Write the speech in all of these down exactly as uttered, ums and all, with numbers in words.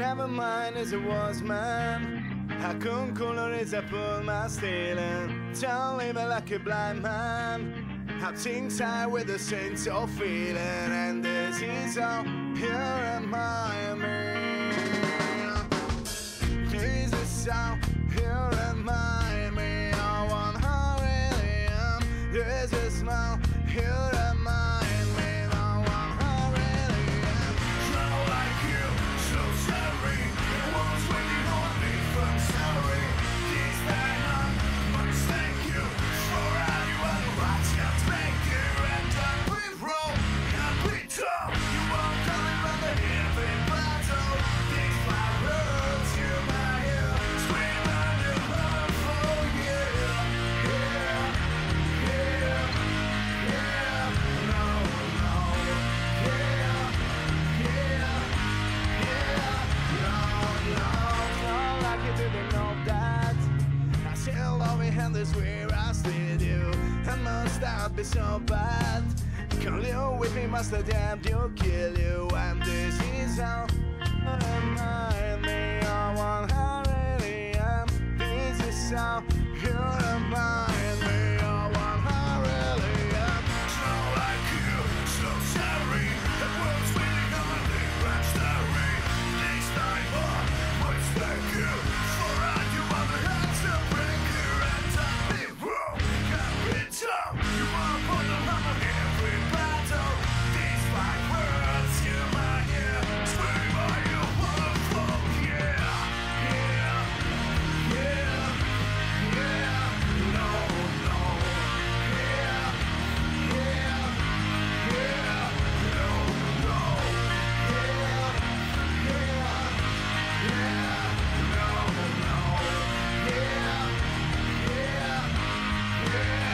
Never mind as it was, man. I couldn't colorize, I pulled my stealing. Don't live like a blind man. How things are with a sense of feeling. And this is all, here am I, me. This is all, here am I, me. I want how I really am. This is my, here am I. And this where I still do. And must I be so bad? Can't live with me, must I damn you kill you? And this is how I me. I want how I really am. This is how you remind me. I want how I really am. So like you, so sorry. The world's waiting on a different story. This time on, what's like you? For all you other hands to bring. You want put the hammer every battle. These five words you might hear. Swear by your flow. Yeah, yeah, yeah, yeah. No, no. Yeah, yeah, yeah. No, no. Yeah, yeah, yeah. No, no. Yeah, yeah, yeah.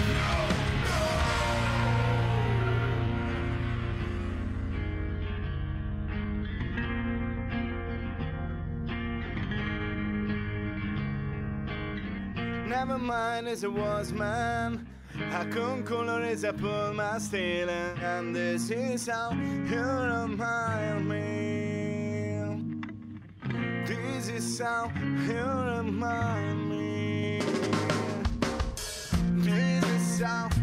Never mind as it was, man. I couldn't colorize, I pulled my stealing. And this is how you remind me. This is how you remind me. This is how